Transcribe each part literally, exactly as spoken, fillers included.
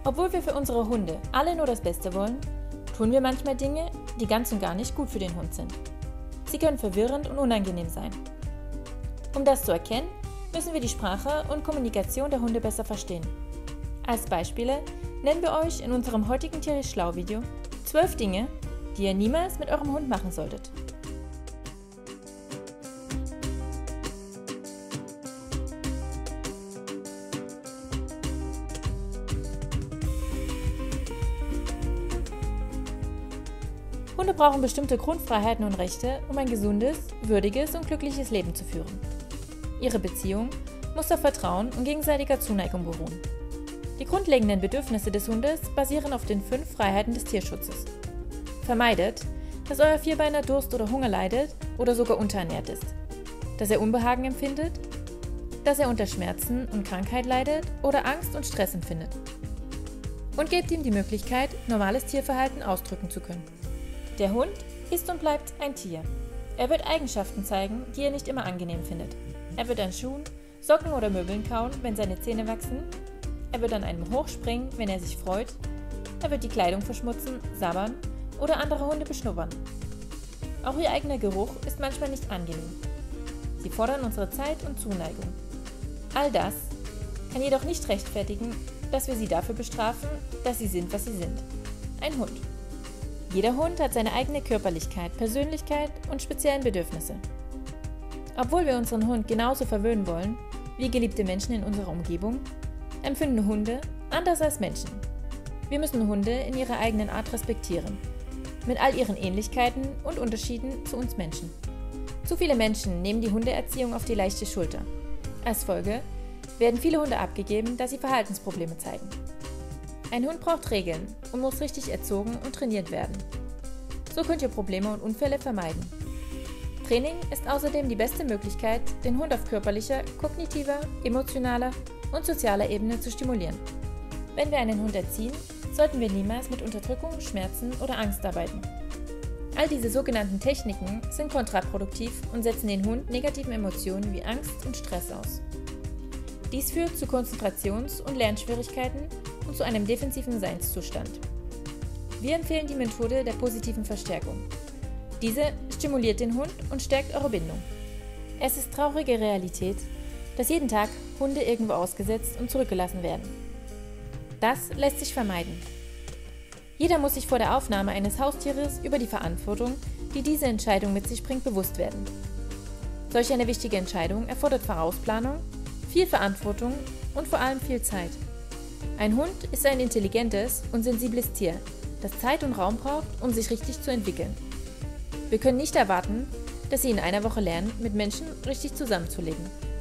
Obwohl wir für unsere Hunde alle nur das Beste wollen, tun wir manchmal Dinge, die ganz und gar nicht gut für den Hund sind. Sie können verwirrend und unangenehm sein. Um das zu erkennen, müssen wir die Sprache und Kommunikation der Hunde besser verstehen. Als Beispiele nennen wir euch in unserem heutigen Tierisch Schlau-Video zwölf Dinge, die ihr niemals mit eurem Hund machen solltet. Hunde brauchen bestimmte Grundfreiheiten und Rechte, um ein gesundes, würdiges und glückliches Leben zu führen. Ihre Beziehung muss auf Vertrauen und gegenseitiger Zuneigung beruhen. Die grundlegenden Bedürfnisse des Hundes basieren auf den fünf Freiheiten des Tierschutzes. Vermeidet, dass euer Vierbeiner Durst oder Hunger leidet oder sogar unterernährt ist, dass er Unbehagen empfindet, dass er unter Schmerzen und Krankheit leidet oder Angst und Stress empfindet. Und gebt ihm die Möglichkeit, normales Tierverhalten ausdrücken zu können. Der Hund ist und bleibt ein Tier. Er wird Eigenschaften zeigen, die er nicht immer angenehm findet. Er wird an Schuhen, Socken oder Möbeln kauen, wenn seine Zähne wachsen. Er wird an einem hochspringen, wenn er sich freut. Er wird die Kleidung verschmutzen, sabbern oder andere Hunde beschnuppern. Auch ihr eigener Geruch ist manchmal nicht angenehm. Sie fordern unsere Zeit und Zuneigung. All das kann jedoch nicht rechtfertigen, dass wir sie dafür bestrafen, dass sie sind, was sie sind. Ein Hund. Jeder Hund hat seine eigene Körperlichkeit, Persönlichkeit und speziellen Bedürfnisse. Obwohl wir unseren Hund genauso verwöhnen wollen wie geliebte Menschen in unserer Umgebung, empfinden Hunde anders als Menschen. Wir müssen Hunde in ihrer eigenen Art respektieren, mit all ihren Ähnlichkeiten und Unterschieden zu uns Menschen. Zu viele Menschen nehmen die Hundeerziehung auf die leichte Schulter. Als Folge werden viele Hunde abgegeben, da sie Verhaltensprobleme zeigen. Ein Hund braucht Regeln und muss richtig erzogen und trainiert werden. So könnt ihr Probleme und Unfälle vermeiden. Training ist außerdem die beste Möglichkeit, den Hund auf körperlicher, kognitiver, emotionaler und sozialer Ebene zu stimulieren. Wenn wir einen Hund erziehen, sollten wir niemals mit Unterdrückung, Schmerzen oder Angst arbeiten. All diese sogenannten Techniken sind kontraproduktiv und setzen den Hund negativen Emotionen wie Angst und Stress aus. Dies führt zu Konzentrations- und Lernschwierigkeiten und zu einem defensiven Seinszustand. Wir empfehlen die Methode der positiven Verstärkung. Diese stimuliert den Hund und stärkt eure Bindung. Es ist traurige Realität, dass jeden Tag Hunde irgendwo ausgesetzt und zurückgelassen werden. Das lässt sich vermeiden. Jeder muss sich vor der Aufnahme eines Haustieres über die Verantwortung, die diese Entscheidung mit sich bringt, bewusst werden. Solch eine wichtige Entscheidung erfordert Vorausplanung, viel Verantwortung und vor allem viel Zeit. Ein Hund ist ein intelligentes und sensibles Tier, das Zeit und Raum braucht, um sich richtig zu entwickeln. Wir können nicht erwarten, dass sie in einer Woche lernen, mit Menschen richtig zusammenzuleben.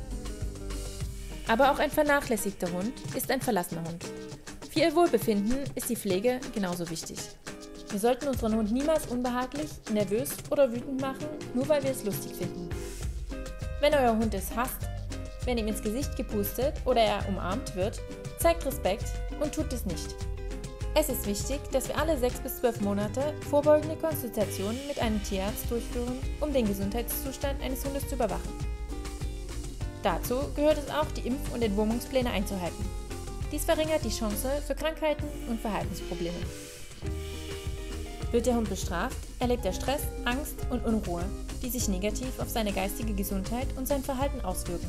Aber auch ein vernachlässigter Hund ist ein verlassener Hund. Für ihr Wohlbefinden ist die Pflege genauso wichtig. Wir sollten unseren Hund niemals unbehaglich, nervös oder wütend machen, nur weil wir es lustig finden. Wenn euer Hund es hasst, wenn ihm ins Gesicht gepustet oder er umarmt wird, zeigt Respekt und tut es nicht. Es ist wichtig, dass wir alle sechs bis zwölf Monate vorbeugende Konsultationen mit einem Tierarzt durchführen, um den Gesundheitszustand eines Hundes zu überwachen. Dazu gehört es auch, die Impf- und Entwurmungspläne einzuhalten. Dies verringert die Chance für Krankheiten und Verhaltensprobleme. Wird der Hund bestraft, erlebt er Stress, Angst und Unruhe, die sich negativ auf seine geistige Gesundheit und sein Verhalten auswirken.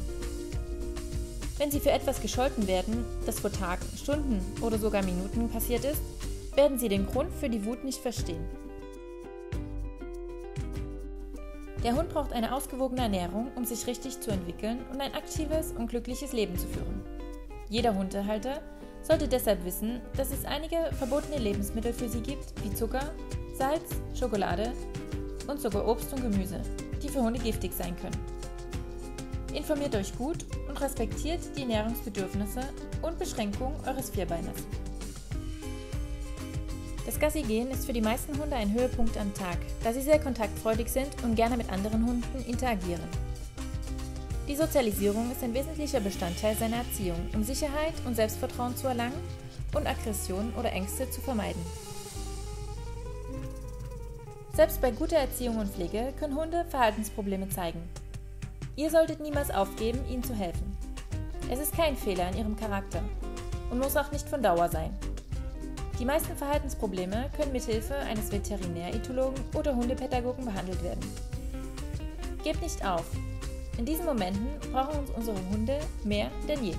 Wenn sie für etwas gescholten werden, das vor Tagen, Stunden oder sogar Minuten passiert ist, werden sie den Grund für die Wut nicht verstehen. Der Hund braucht eine ausgewogene Ernährung, um sich richtig zu entwickeln und ein aktives und glückliches Leben zu führen. Jeder Hundehalter sollte deshalb wissen, dass es einige verbotene Lebensmittel für sie gibt, wie Zucker, Salz, Schokolade und sogar Obst und Gemüse, die für Hunde giftig sein können. Informiert euch gut und respektiert die Ernährungsbedürfnisse und Beschränkungen eures Vierbeiners. Das Gassi-Gehen ist für die meisten Hunde ein Höhepunkt am Tag, da sie sehr kontaktfreudig sind und gerne mit anderen Hunden interagieren. Die Sozialisierung ist ein wesentlicher Bestandteil seiner Erziehung, um Sicherheit und Selbstvertrauen zu erlangen und Aggression oder Ängste zu vermeiden. Selbst bei guter Erziehung und Pflege können Hunde Verhaltensprobleme zeigen. Ihr solltet niemals aufgeben, ihnen zu helfen. Es ist kein Fehler in ihrem Charakter und muss auch nicht von Dauer sein. Die meisten Verhaltensprobleme können mithilfe eines Veterinäretologen oder Hundepädagogen behandelt werden. Gebt nicht auf! In diesen Momenten brauchen uns unsere Hunde mehr denn je.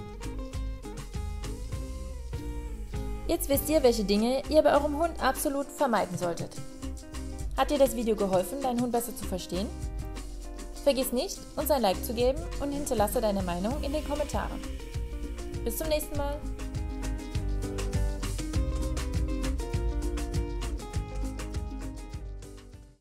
Jetzt wisst ihr, welche Dinge ihr bei eurem Hund absolut vermeiden solltet. Hat dir das Video geholfen, deinen Hund besser zu verstehen? Vergiss nicht, uns ein Like zu geben und hinterlasse deine Meinung in den Kommentaren. Bis zum nächsten Mal!